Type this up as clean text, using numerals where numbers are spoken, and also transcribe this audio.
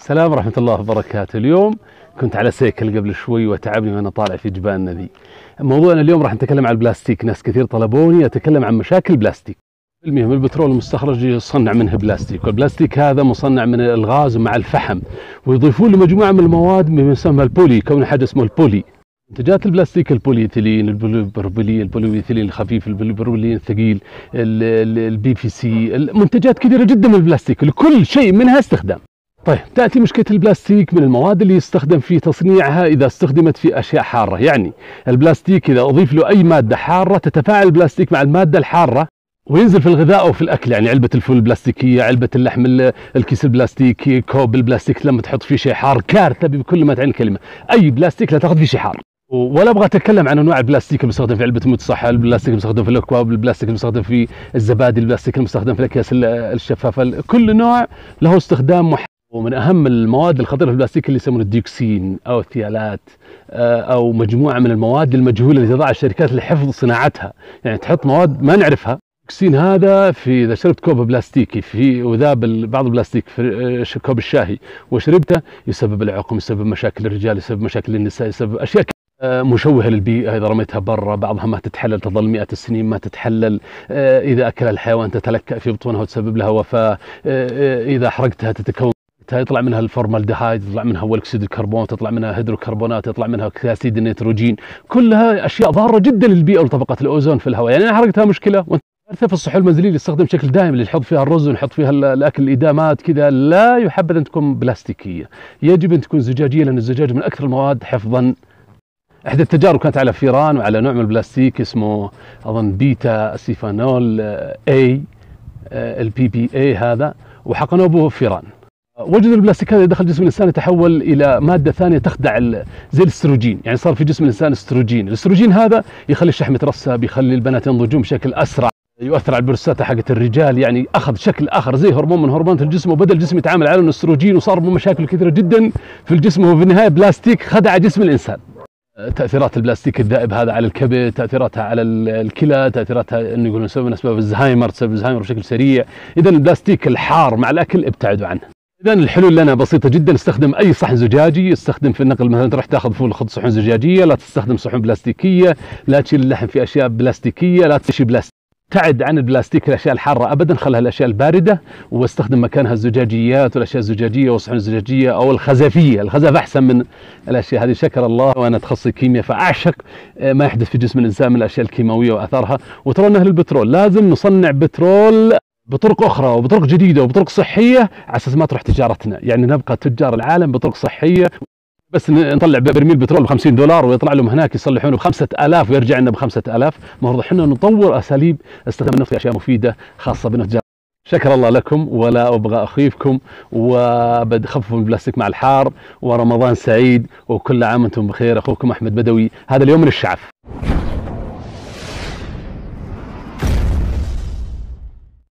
السلام ورحمة الله وبركاته. اليوم كنت على سيكل قبل شوي وتعبني وأنا طالع في جبالنا ذي. موضوعنا اليوم راح نتكلم عن البلاستيك. ناس كثير طلبوني أتكلم عن مشاكل البلاستيك. المهم البترول المستخرج يصنع منه بلاستيك، والبلاستيك هذا مصنع من الغاز مع الفحم، ويضيفون له مجموعة من المواد مما يسمى البولي، كون حاجة اسمه البولي. منتجات البلاستيك البوليثيلين، البوليثيلين الخفيف، البروبيلين الثقيل، البي في سي، منتجات كثيرة جدا من البلاستيك، لكل شيء منها استخدام. طيب تأتي مشكلة البلاستيك من المواد اللي يستخدم في تصنيعها إذا استخدمت في أشياء حارة. يعني البلاستيك إذا أضيف له أي مادة حارة تتفاعل البلاستيك مع المادة الحارة وينزل في الغذاء أو في الأكل. يعني علبة الفول البلاستيكية، علبة اللحم الكيس البلاستيكي، كوب البلاستيك لما تحط فيه شيء حار كارثة بكل ما تعني الكلمة. أي بلاستيك لا تاخذ فيه شيء حار. ولا ابغى اتكلم عن انواع البلاستيك المستخدم في علبه المتصحه، البلاستيك المستخدم في الاكواب، البلاستيك المستخدم في الزبادي، البلاستيك المستخدم في الاكياس الشفافه. كل نوع له استخدام محدد. ومن اهم المواد الخطيره في البلاستيك اللي يسمونه الديوكسين او الثيالات او مجموعه من المواد المجهوله اللي تضعها الشركات لحفظ صناعتها. يعني تحط مواد ما نعرفها. الديوكسين هذا في اذا شربت كوب بلاستيكي في وذاب بعض البلاستيك في كوب الشاهي وشربته يسبب العقم، يسبب مشاكل الرجال، يسبب مشاكل النساء، يسبب اشياء مشوهه للبيئه. اذا رميتها برا بعضها ما تتحلل، تظل مئات السنين ما تتحلل. اذا اكل الحيوان تتلكأ في بطونها وتسبب لها وفاه. اذا حرقتها تتكون، يطلع منها الفورمالديهايد، يطلع منها اول اكسيد الكربون، تطلع منها هيدروكربونات، يطلع منها اكسيد النيتروجين. كلها اشياء ضاره جدا للبيئه ولطبقه الاوزون في الهواء. يعني انا حرقتها مشكله. في الصحون المنزليه اللي يستخدم بشكل دائم، اللي نحط فيها الرز ونحط فيها الاكل، الادامات كذا، لا يحبذ ان تكون بلاستيكيه، يجب ان تكون زجاجيه، لان الزجاج من اكثر المواد حفظا. احدى التجارب كانت على فيران وعلى نوع من البلاستيك اسمه اظن بيتا سيفانول اي، البي بي اي هذا، وحقنوه به فيران. وجدوا البلاستيك هذا دخل جسم الانسان يتحول الى ماده ثانيه تخدع زي الاستروجين. يعني صار في جسم الانسان استروجين. الاستروجين هذا يخلي الشحم يترسب، يخلي البنات ينضجون بشكل اسرع، يؤثر على البروستاتا حقت الرجال. يعني اخذ شكل اخر زي هرمون من هرمونات الجسم، وبدا الجسم يتعامل على انه استروجين، وصار بمشاكل كثيره جدا في الجسم. وفي النهايه بلاستيك خدع جسم الانسان. تاثيرات البلاستيك الذائب هذا على الكبد، تاثيراتها على الكلى، تاثيراتها انه يقولون سبب من اسباب الزهايمر، تسبب الزهايمر بشكل سريع. اذا البلاستيك الحار مع الاكل ابتعدوا عنه. اذا الحلول لنا بسيطه جدا. استخدم اي صحن زجاجي. استخدم في النقل مثلا تروح تاخذ فول خذ صحن زجاجيه، لا تستخدم صحن بلاستيكيه، لا تشيل اللحم في اشياء بلاستيكيه، لا تشيل بلاستيك. ابتعد عن البلاستيك الاشياء الحاره ابدا، خلها الاشياء البارده، واستخدم مكانها الزجاجيات والاشياء الزجاجيه والصحن الزجاجيه او الخزفيه. الخزف احسن من الاشياء هذه. شكر الله وانا تخصصي كيمياء فاعشق ما يحدث في جسم الانسان من الاشياء الكيماويه واثارها. وترى انه البترول لازم نصنع بترول بطرق اخرى وبطرق جديده وبطرق صحيه على اساس ما تروح تجارتنا. يعني نبقى تجار العالم بطرق صحيه. بس نطلع برميل بترول ب$50 ويطلع لهم هناك يصلحونه ب5000 ويرجع لنا ب5000. المفروض احنا نطور اساليب استخدام النفط في اشياء مفيده خاصه بالتجاره. شكر الله لكم ولا ابغى اخيفكم، وبخففوا من البلاستيك مع الحار، ورمضان سعيد وكل عام وانتم بخير. اخوكم احمد بدوي، هذا اليوم من الشعف.